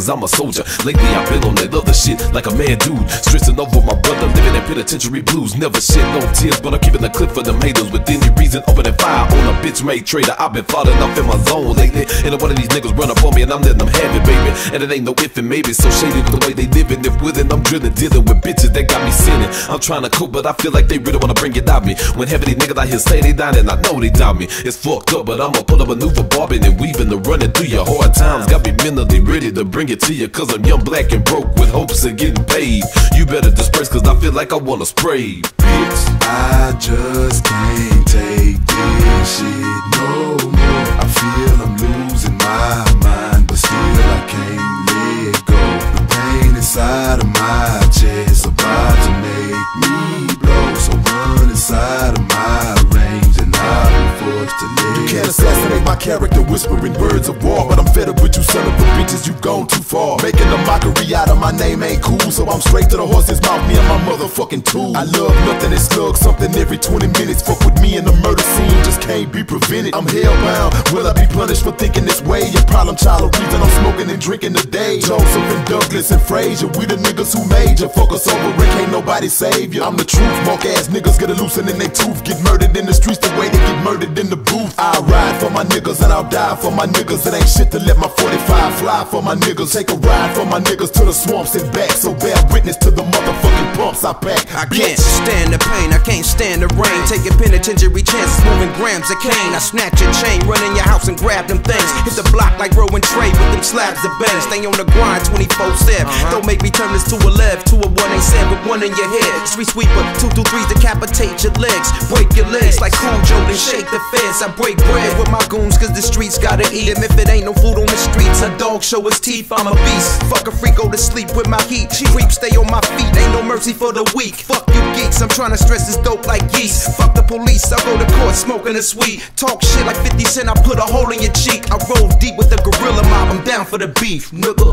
cause I'm a soldier. Lately I've been on that other shit like a mad dude, stressing over my brother, living that penitentiary blues. Never shed no tears, but I'm keeping a clip for them haters. With any reason, opening fire on a bitch made traitor. I've been falling off in my zone lately, and one of these niggas run up on me and I'm letting them have it, baby. And it ain't no if and maybe, so shady with the way they living. If with it, I'm drilling, dealing with bitches that got me sinning. I'm trying to cope, but I feel like they really wanna bring it out me. When having these niggas out here say they dying, and I know they doubt me. It's fucked up, but I'ma pull a maneuver, bobbing and weaving and running through your hard times. Got me mentally ready to bring it to you, cause I'm young, black, and broke with hopes of getting paid. You better disperse, cause I feel like I wanna spray, bitch. I just can't take this shit no more. I feel I'm losing my mind, but still I can't let go. The pain inside of my chest about to make me blow. So run inside of my range and I'll be forced to let go. You can't assassinate my character whispering words of war, but I'm fed up with you son of a bitches, you've gone too far. Making a mockery out of my name ain't cool, so I'm straight to the horse's mouth, me and my motherfucking tool. I love nothing and slug something every 20 minutes. Fuck with me in the murder scene, just can't be prevented. I'm hellbound, will I be punished for thinking this way? Your problem child, the reason I'm smoking and drinking today. Joseph and Douglas and Frazier, we the niggas who made you. Fuck us over, it can't nobody save you. I'm the truth, mark ass niggas get a loosened in their tooth. Get murdered in the streets the way they get murdered in the booth. I'll ride for my niggas and I'll die for my niggas. It ain't shit to let my 45 fly for my niggas. Take a ride for my niggas to the swamps and back, so bear witness to the motherfucking pumps I pack. I can't stand the pain, I can't stand the rain. Taking penitentiary chances, moving grams of cane. I snatch your chain, run in your house and grab them things. Hit the block like Rowan Trey with them slabs of bang. Stay on the grind 24/7. Don't make me turn this to a left, to a 187 with one in your head. Street sweeper, 2 through 3s decapitate your legs. Break your legs like Cujo, then shake the fence. I break bread with my goons cause the streets gotta eat him. If it ain't no food on the streets, a dog show his teeth, I'm a beast. Fuck a freak, go to sleep with my heat. Creep, stay on my feet, ain't no mercy for the weak. Fuck you geeks, I'm trying to stress this dope like yeast. Fuck the police, I go to court smoking a sweet. Talk shit like 50 Cent, I put a hole in your cheek. I roll deep with the gorilla mob, I'm down for the beef, nigga.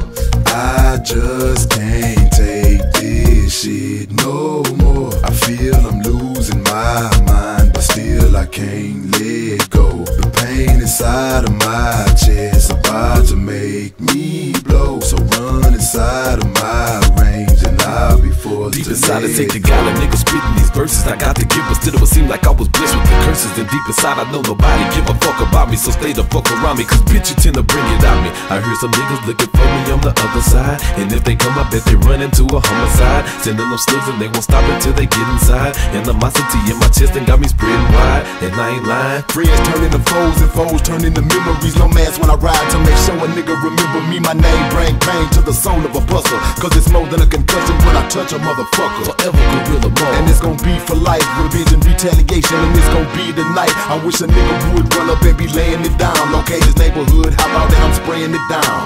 I just can't take this shit no more. I feel I'm losing my mind, but still I can't let go. The pain inside of my chest about to make me blow. So run inside of my range and I'll be forced deep to inside, let I take the go. guy and niggas spitting these verses I got to give, but still it would seem like I was blessed with the curses. And deep inside I know nobody give a fuck about me, so stay the fuck around me, cause bitch you tend to bring it out me. I heard some niggas looking for me on the other side, and if they come I bet they run into a homicide. Sending them slugs and they won't stop until they get inside. Animosity in my chest and got me spreading wide, and I ain't lying. Friends turn into foes and foes turn into memories. No mask when I ride to make sure a nigga remember me. My name bring pain to the soul of a buster, cause it's more than a concussion when I touch a motherfucker. Forever gorilla mode, and it's gon' be for life, revenge and retaliation, and it's gon' be the night. I wish a nigga would run up and be laying it down. Locate his neighborhood, how about that I'm spraying it down.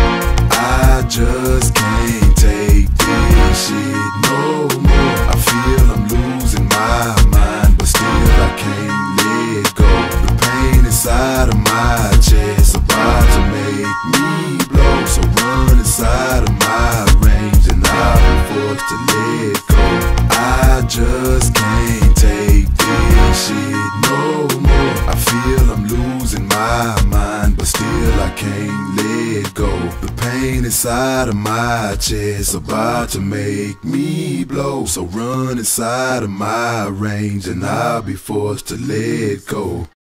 I just can't take this shit no more. I feel I'm losing my mind, but still I can't let go. The pain inside of my chest about to make me blow. So run inside of my range and I'll be forced to let go. I just can't take this shit no more. I feel I'm losing my mind, but still I can't let go. The pain inside of my chest about to make me blow. So run inside of my range and I'll be forced to let go.